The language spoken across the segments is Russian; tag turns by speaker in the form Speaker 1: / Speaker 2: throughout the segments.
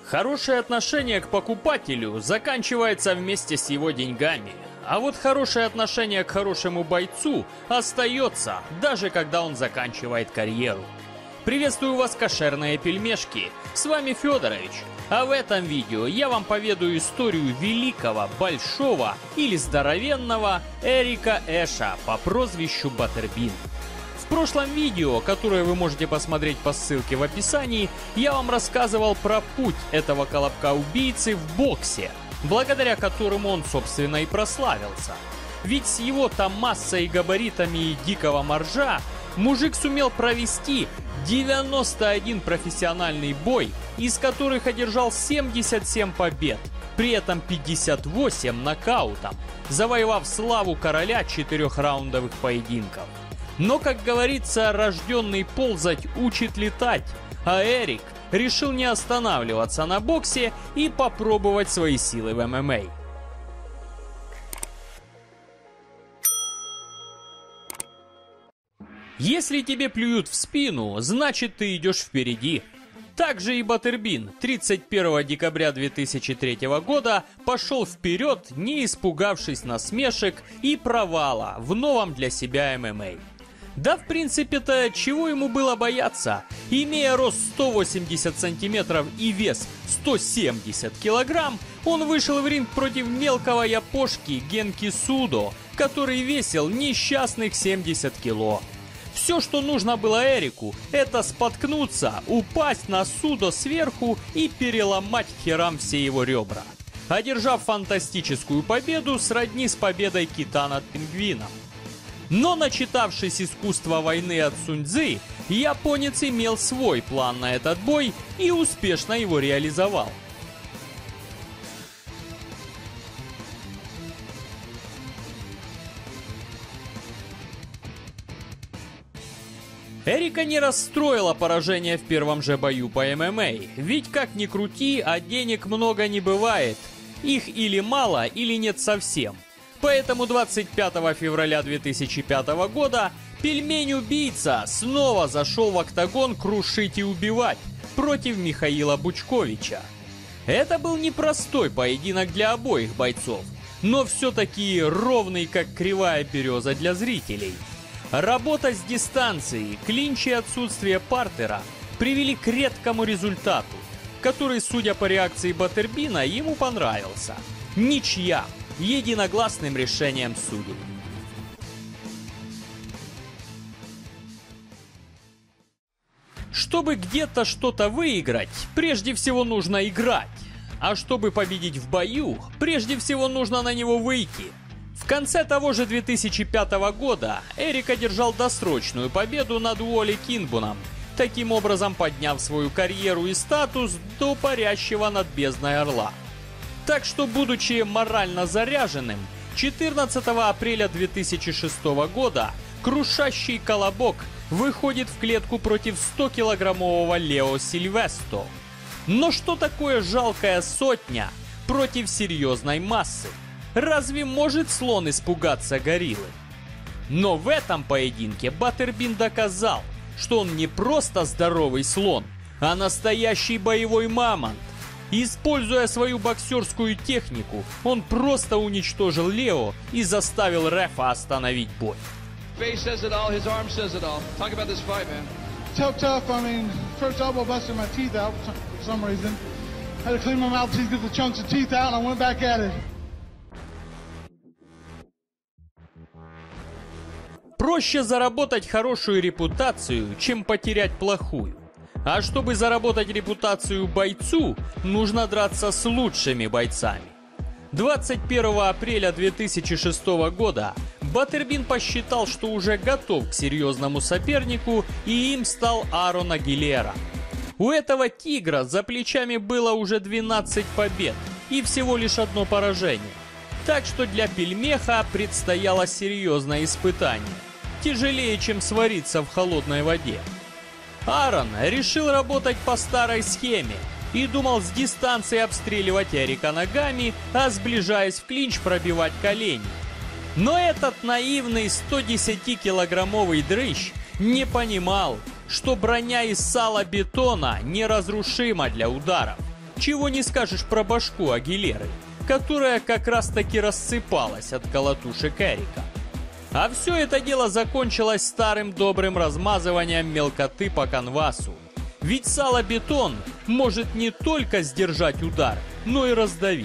Speaker 1: Хорошее отношение к покупателю заканчивается вместе с его деньгами. А вот хорошее отношение к хорошему бойцу остается, даже когда он заканчивает карьеру. Приветствую вас, кошерные пельмешки! С вами Федорович. А в этом видео я вам поведаю историю великого, большого или здоровенного Эрика Эша по прозвищу Баттербин. В прошлом видео, которое вы можете посмотреть по ссылке в описании, я вам рассказывал про путь этого колобка-убийцы в боксе, благодаря которому он, собственно, и прославился. Ведь с его-то массой и габаритами дикого моржа мужик сумел провести 91 профессиональный бой, из которых одержал 77 побед, при этом 58 нокаутом, завоевав славу короля 4-раундовых поединков. Но, как говорится, рожденный ползать учит летать, а Эрик решил не останавливаться на боксе и попробовать свои силы в ММА. Если тебе плюют в спину, значит ты идешь впереди. Также и Баттербин 31 декабря 2003 года пошел вперед, не испугавшись насмешек и провала в новом для себя ММА. Да, в принципе-то, чего ему было бояться? Имея рост 180 сантиметров и вес 170 килограмм, он вышел в ринг против мелкого япошки Генки Судо, который весил несчастных 70 кило. Все, что нужно было Эрику, это споткнуться, упасть на Судо сверху и переломать к херам все его ребра, одержав фантастическую победу сродни с победой кита над пингвином. Но, начитавшись искусства войны от Сунь Цзы, японец имел свой план на этот бой и успешно его реализовал. Эрика не расстроило поражение в первом же бою по ММА, ведь как ни крути, а денег много не бывает. Их или мало, или нет совсем. Поэтому 25 февраля 2005 года пельмень-убийца снова зашел в октагон крушить и убивать против Михаила Бучковича. Это был непростой поединок для обоих бойцов, но все-таки ровный, как кривая береза для зрителей. Работа с дистанцией, клинч и отсутствие партера привели к редкому результату, который, судя по реакции Баттербина, ему понравился. Ничья. Единогласным решением судей. Чтобы где-то что-то выиграть, прежде всего нужно играть. А чтобы победить в бою, прежде всего нужно на него выйти. В конце того же 2005 года Эрик одержал досрочную победу над Уолли Кингбуном, таким образом подняв свою карьеру и статус до парящего над бездной орла. Так что, будучи морально заряженным, 14 апреля 2006 года крушащий колобок выходит в клетку против 100-килограммового Лео Сильвесто. Но что такое жалкая сотня против серьезной массы? Разве может слон испугаться гориллы? Но в этом поединке Баттербин доказал, что он не просто здоровый слон, а настоящий боевой мамонт. Используя свою боксерскую технику, он просто уничтожил Лео и заставил рефа остановить бой. Проще заработать хорошую репутацию, чем потерять плохую. А чтобы заработать репутацию бойцу, нужно драться с лучшими бойцами. 21 апреля 2006 года Баттербин посчитал, что уже готов к серьезному сопернику, и им стал Аарон Агилера. У этого тигра за плечами было уже 12 побед и всего лишь одно поражение. Так что для пельмеха предстояло серьезное испытание. Тяжелее, чем свариться в холодной воде. Аарон решил работать по старой схеме и думал с дистанции обстреливать Эрика ногами, а сближаясь в клинч пробивать колени. Но этот наивный 110-килограммовый дрыщ не понимал, что броня из сала бетона неразрушима для ударов. Чего не скажешь про башку Агилеры, которая как раз таки рассыпалась от колотушек Эрика. А все это дело закончилось старым добрым размазыванием мелкоты по канвасу. Ведь сало-бетон может не только сдержать удар, но и раздавить.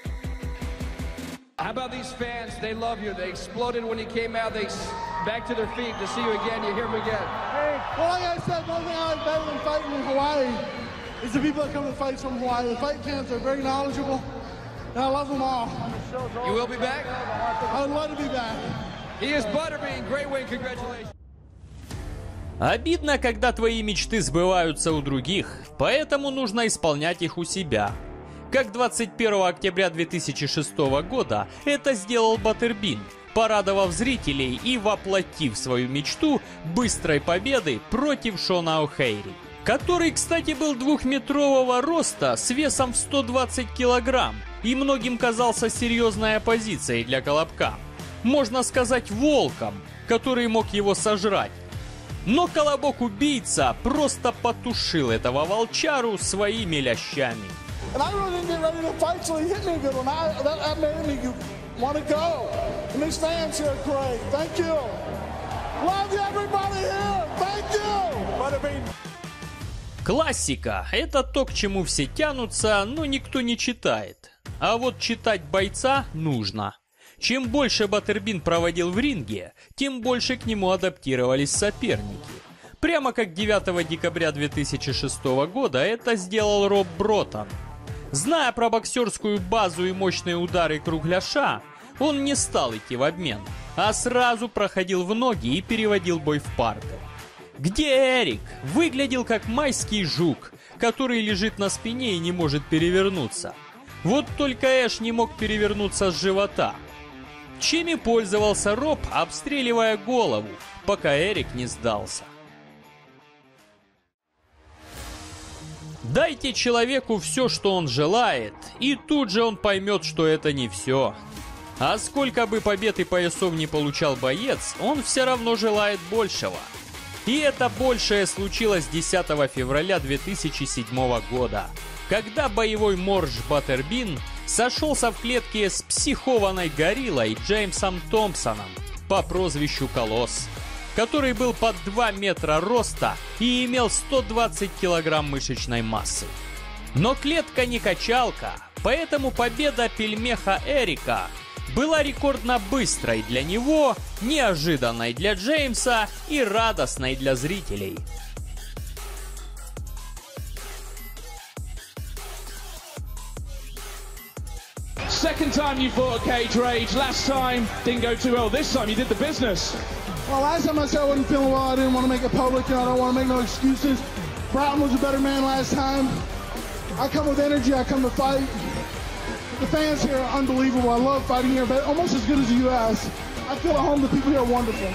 Speaker 2: How about these fans? They love you. They exploded when you came out. They back to their feet to see you again. You hear them again.
Speaker 3: Hey, well, like I said, one thing I like better than fighting in Hawaii is the people that come to fight from Hawaii. The fight camps are very knowledgeable, and I love them all.
Speaker 2: You will be back?
Speaker 3: I would love to be back.
Speaker 2: He is Butterbean. Great win. Congratulations.
Speaker 1: Обидно, когда твои мечты сбываются у других, поэтому нужно исполнять их у себя. Как 21 октября 2006 года это сделал Баттербин, порадовав зрителей и воплотив свою мечту быстрой победы против Шона О'Хейри, который, кстати, был двухметрового роста с весом в 120 килограмм и многим казался серьезной оппозицией для Колобка. Можно сказать, волком, который мог его сожрать. Но Колобок-убийца просто потушил этого волчару своими лящами.
Speaker 3: And I really didn't get ready to fight, so he hit me a good one. That made me want to go. And these fans here are great. Thank you. Love you, everybody here. Thank you. Butterbean.
Speaker 1: Классика – это то, к чему все тянутся, но никто не читает. А вот читать бойца нужно. Чем больше Баттербин проводил в ринге, тем больше к нему адаптировались соперники. Прямо как 9 декабря 2006 года это сделал Роб Броттон. Зная про боксерскую базу и мощные удары кругляша, он не стал идти в обмен, а сразу проходил в ноги и переводил бой в партер. Где Эрик выглядел как майский жук, который лежит на спине и не может перевернуться. Вот только Эш не мог перевернуться с живота. Чем и пользовался Роб, обстреливая голову, пока Эрик не сдался. Дайте человеку все, что он желает, и тут же он поймет, что это не все. А сколько бы побед и поясов не получал боец, он все равно желает большего. И это большее случилось 10 февраля 2007 года, когда боевой морж Баттербин сошелся в клетке с психованной гориллой Джеймсом Томпсоном по прозвищу Колосс, который был под 2 метра роста и имел 120 килограмм мышечной массы. Но клетка не качалка, поэтому победа пельмеха Эрика была рекордно быстрой для него, неожиданной для Джеймса и радостной для зрителей.
Speaker 4: Second time you fought at Cage Rage. Last time didn't go too well. This time you did the business.
Speaker 3: Well, last time I said I wasn't feeling well, I didn't want to make it public, and I don't want to make no excuses. Broughton was a better man last time. I come with energy, I come to fight. The fans here are unbelievable. I love fighting here, but almost as good as the U.S. I feel at home, the people here are wonderful.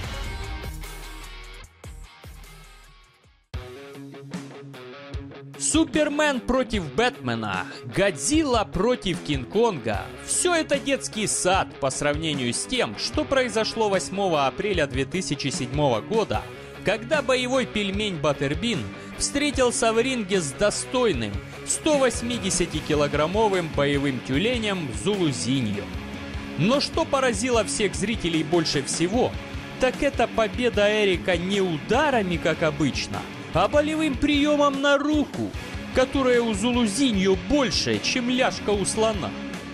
Speaker 1: Супермен против Бэтмена, Годзилла против Кинг-Конга – все это детский сад по сравнению с тем, что произошло 8 апреля 2007 года, когда боевой пельмень Баттербин встретился в ринге с достойным 180-килограммовым боевым тюленем Зулузиньо. Но что поразило всех зрителей больше всего, так это победа Эрика не ударами, как обычно, а болевым приемом на руку, которая у Зулузиньо больше, чем ляжка у слона.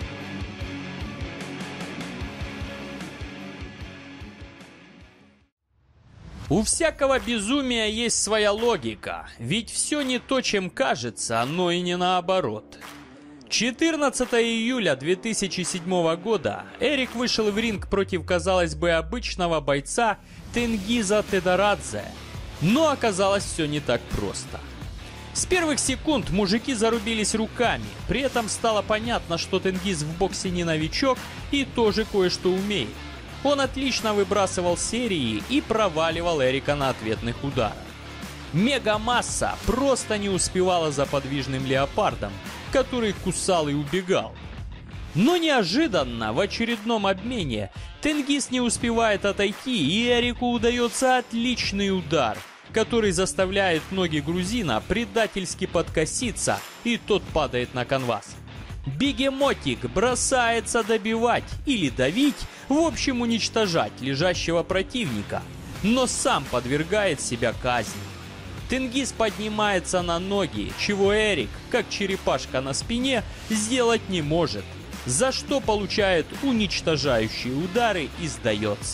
Speaker 1: У всякого безумия есть своя логика, ведь все не то, чем кажется, но и не наоборот. 14 июля 2007 года Эрик вышел в ринг против, казалось бы, обычного бойца Тенгиза Тедорадзе. Но оказалось все не так просто. С первых секунд мужики зарубились руками, при этом стало понятно, что Тенгиз в боксе не новичок и тоже кое-что умеет. Он отлично выбрасывал серии и проваливал Эрика на ответных ударах. Мегамасса просто не успевала за подвижным леопардом, который кусал и убегал. Но неожиданно в очередном обмене Тенгиз не успевает отойти, и Эрику удается отличный удар, который заставляет ноги грузина предательски подкоситься, и тот падает на канвас. Бегемотик бросается добивать или давить, в общем уничтожать лежащего противника, но сам подвергает себя казни. Тенгиз поднимается на ноги, чего Эрик, как черепашка на спине, сделать не может, за что получает уничтожающие удары и сдается.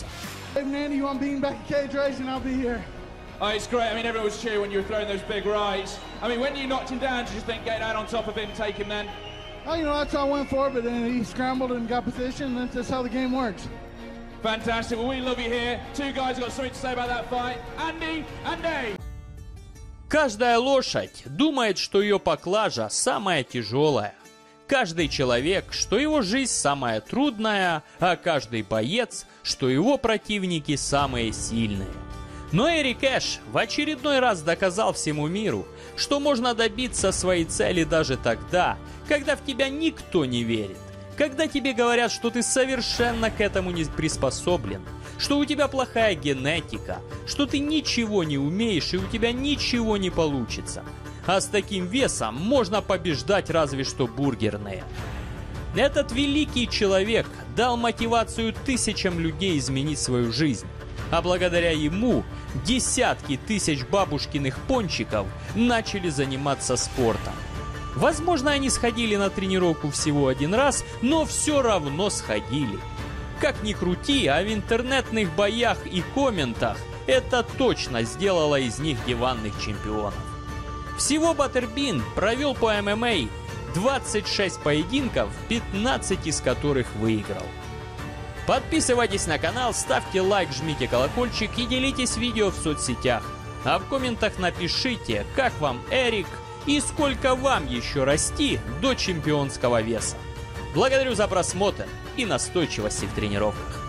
Speaker 4: Oh, it's great. I mean, everyone was cheering when you were throwing those big rights. I mean, when you knocked him down, did you think getting out on top of him, take him then?
Speaker 3: Oh, you know, that's all I went for, but then he scrambled and got position, and that's how the game works.
Speaker 4: Fantastic. Well, we love you here. Two guys have got something to say about that fight. Andy.
Speaker 1: Каждая лошадь думает, что ее поклажа самая тяжелая. Каждый человек, что его жизнь самая трудная, а каждый боец, что его противники самые сильные. Но Эрик Эш в очередной раз доказал всему миру, что можно добиться своей цели даже тогда, когда в тебя никто не верит. Когда тебе говорят, что ты совершенно к этому не приспособлен, что у тебя плохая генетика, что ты ничего не умеешь и у тебя ничего не получится. А с таким весом можно побеждать разве что бургерные. Этот великий человек дал мотивацию тысячам людей изменить свою жизнь. А благодаря ему десятки тысяч бабушкиных пончиков начали заниматься спортом. Возможно, они сходили на тренировку всего один раз, но все равно сходили. Как ни крути, а в интернетных боях и комментах это точно сделало из них диванных чемпионов. Всего Баттербин провел по ММА 26 поединков, 15 из которых выиграл. Подписывайтесь на канал, ставьте лайк, жмите колокольчик и делитесь видео в соцсетях. А в комментах напишите, как вам Эрик и сколько вам еще расти до чемпионского веса. Благодарю за просмотр и настойчивости в тренировках.